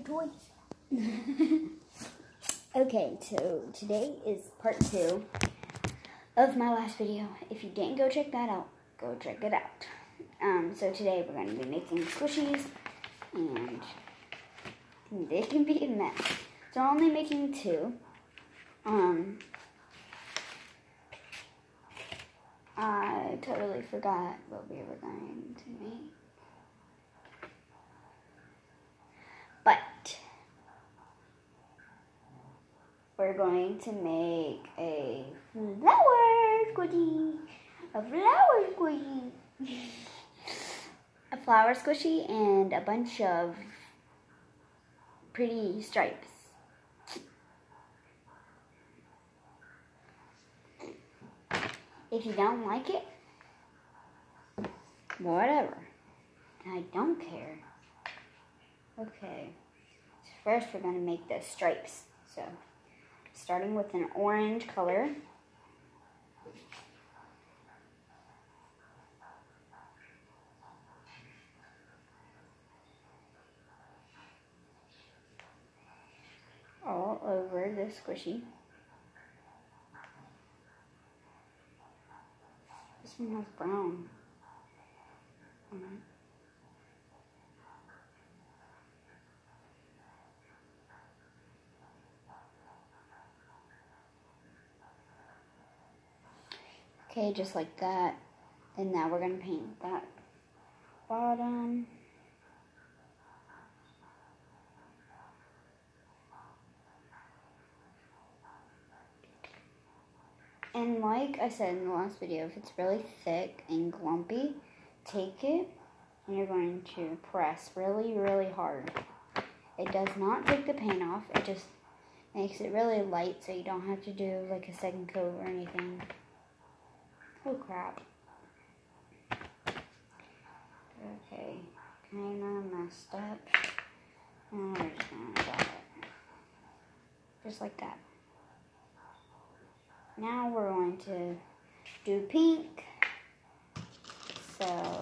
toy. Okay, so today is part 2 of my last video. If you didn't go check that out, go check it out. So today we're going to be making squishies, and they can be a mess. So I'm only making 2. I totally forgot what we were going to make. But we're going to make a flower squishy. A flower squishy and a bunch of pretty stripes. If you don't like it, whatever. I don't care. Okay. So first we're going to make the stripes. So, starting with an orange color. All over the squishy. This one has brown. Okay, just like that. And now we're going to paint that bottom. And like I said in the last video, if it's really thick and glumpy, take it and you're going to press really, really hard. It does not take the paint off. It just makes it really light so you don't have to do like a second coat or anything. Oh crap. Okay, kind of messed up. And we're just going to dot it. Just like that. Now we're going to do pink. So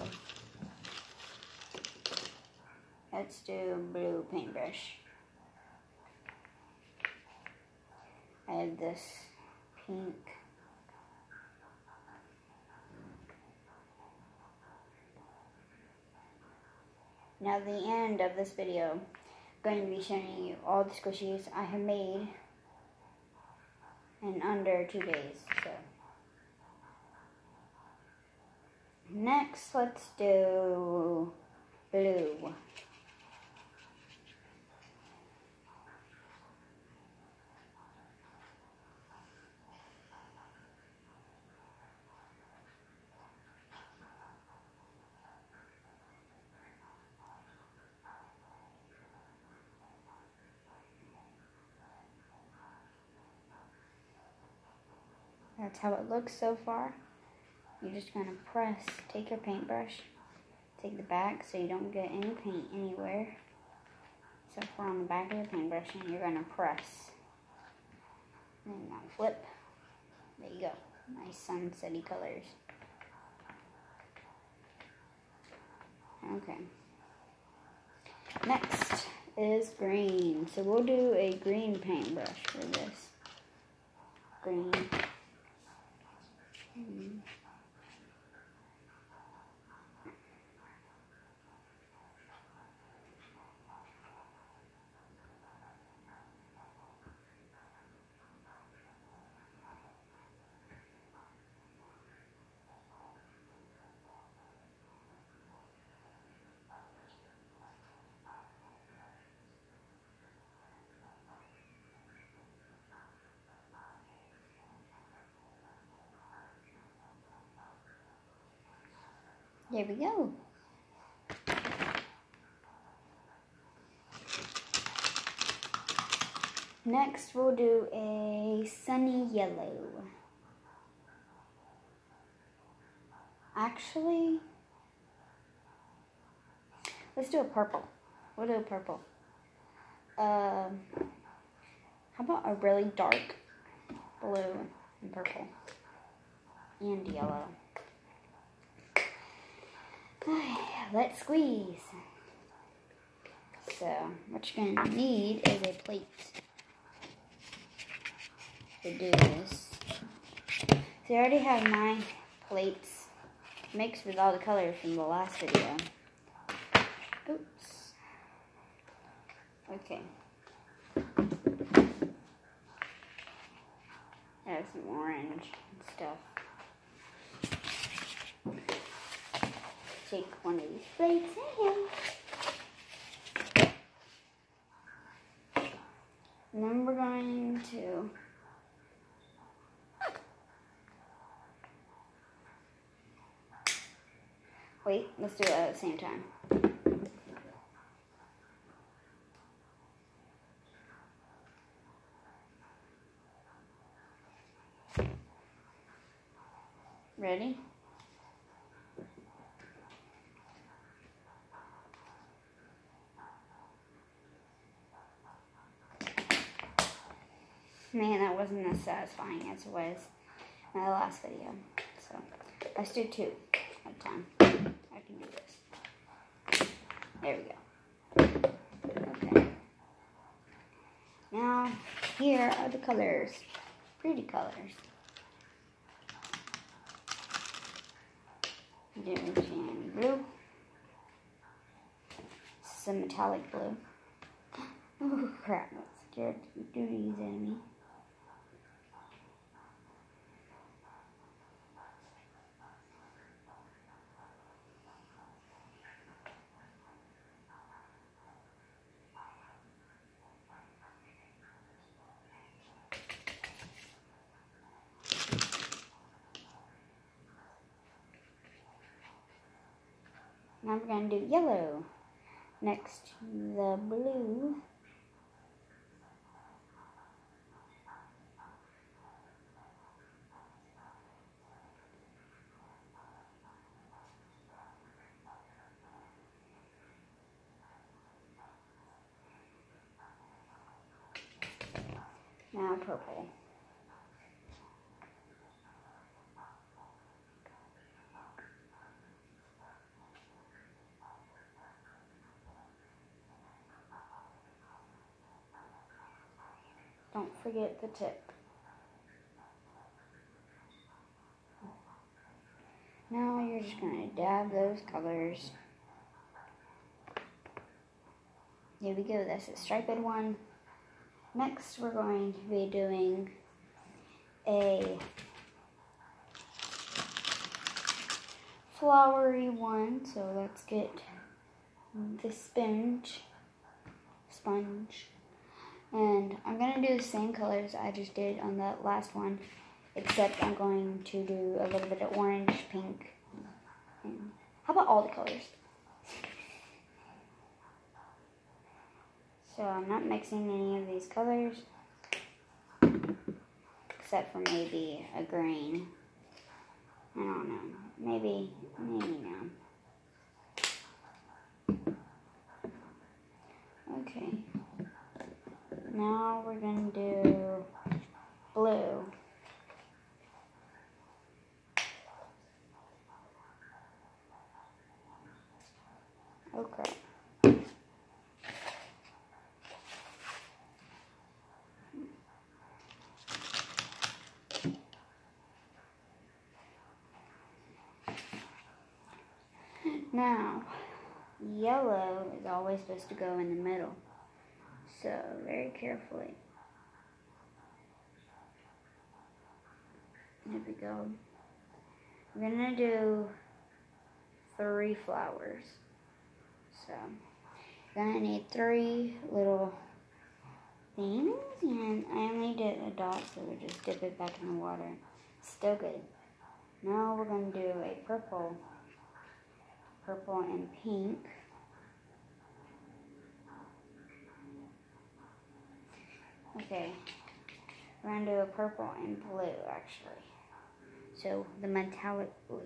let's do blue paintbrush. I have this pink. Now at the end of this video, I'm going to be showing you all the squishies I have made in under 2 days. So next, let's do blue. That's how it looks so far. You're just going to press, take your paintbrush, take the back so you don't get any paint anywhere, except for on the back of your paintbrush, and you're going to press. And now flip. There you go. Nice sunsetty colors. Okay. Next is green. So we'll do a green paintbrush for this. Green. There we go. Next, we'll do a sunny yellow. Actually, let's do a purple. We'll do a purple. How about a really dark blue and purple and yellow? Let's squeeze. So what you're going to need is a plate to do this. So I already have my plates mixed with all the colors from the last video. Oops. Okay. I have some orange and stuff. Take one of these plates in. And then we're going to wait, let's do it at the same time. Ready? Man, that wasn't as satisfying as it was in my last video. So, let's do 2 at a time. I can do this. There we go. Okay. Now, here are the colors. Pretty colors. Doing blue. This is a metallic blue. Oh crap, that scared the dooties out of me. Now we're going to do yellow next to the blue. Now purple. Don't forget the tip. Now you're just going to dab those colors. Here we go, that's a striped one. Next we're going to be doing a flowery one. So let's get the sponge. And I'm going to do the same colors I just did on that last one, except I'm going to do a little bit of orange, pink, and how about all the colors? So I'm not mixing any of these colors, except for maybe a green. I don't know, maybe no. Okay. Now we're going to do blue. Okay. Now, yellow is always supposed to go in the middle. So, very carefully. There we go. We're going to do 3 flowers. So, you're going to need 3 little things. And I only did a dot, so we'll just dip it back in the water. Still good. Now we're going to do a purple and pink. Okay, we're going to do a purple and blue, actually. So, the metallic blue.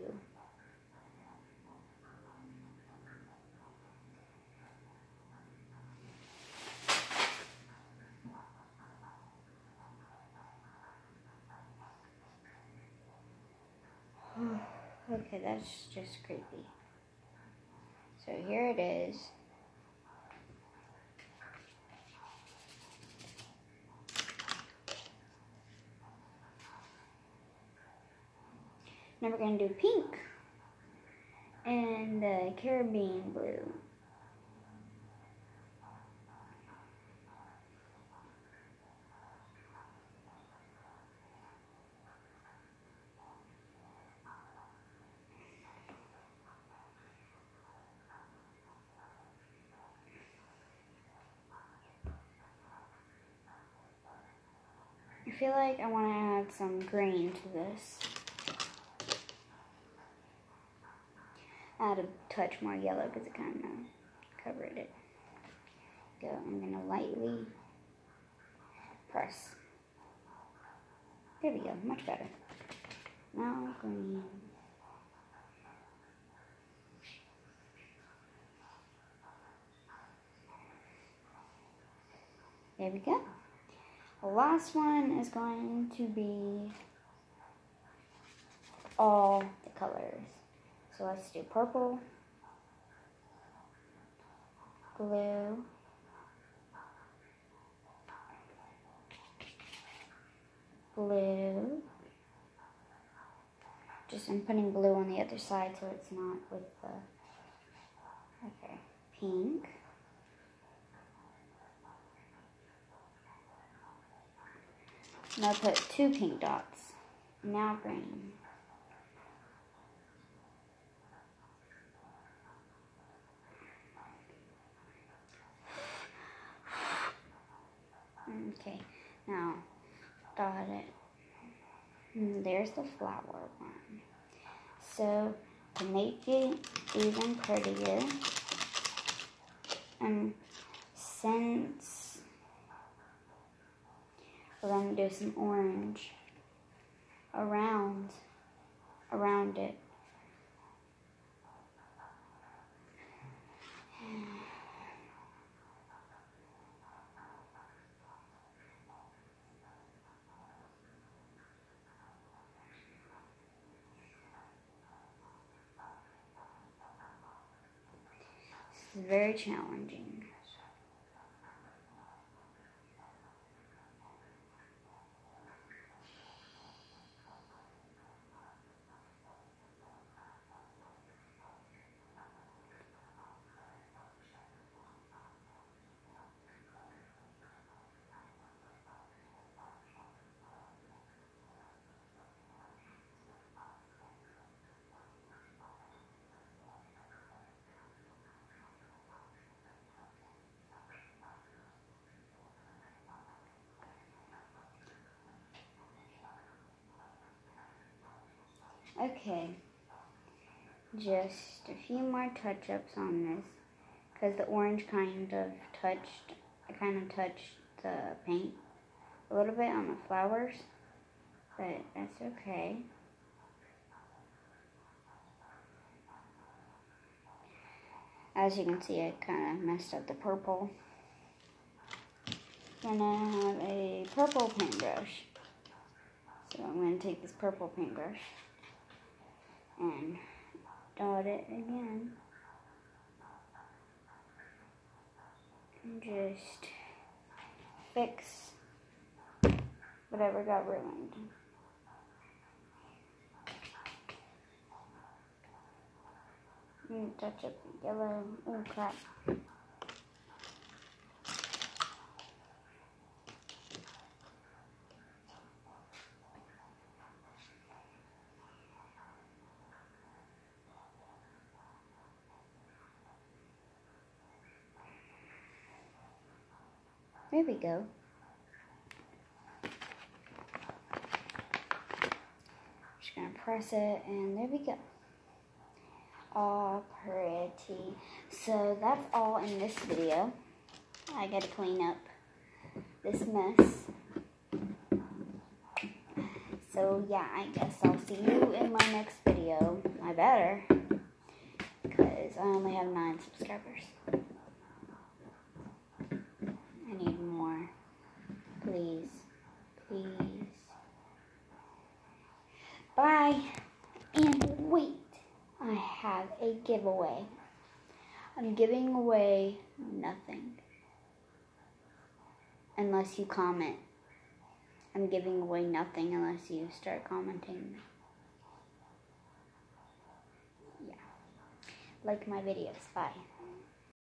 Okay, that's just creepy. So here it is. Now we're going to do pink and the Caribbean blue. I feel like I want to add some green to this. Add a touch more yellow because it kind of covered it. Go. I'm going to lightly press. There we go. Much better. Now green. There we go. The last one is going to be all the colors. So let's do purple, blue, blue. I'm putting blue on the other side so it's not with the, okay, pink. And I'll put 2 pink dots. Now green. Okay, now dot it. And there's the flower one. So to make it even prettier, since we're going to do some orange around it. This is very challenging. Okay, just a few more touch-ups on this, because the orange I kind of touched the paint a little bit on the flowers, but that's okay. As you can see, I kind of messed up the purple. I'm gonna have a purple paintbrush. So I'm gonna take this purple paintbrush and dot it again. And just fix whatever got ruined. Touch up the yellow. Oh crap. There we go. Just gonna press it and there we go. All pretty. So that's all in this video. I gotta clean up this mess. So yeah, I guess I'll see you in my next video. I better, because I only have 9 subscribers. I need more. Please. Please. Bye. And wait. I have a giveaway. I'm giving away nothing. Unless you comment. I'm giving away nothing unless you start commenting. like my videos. Bye.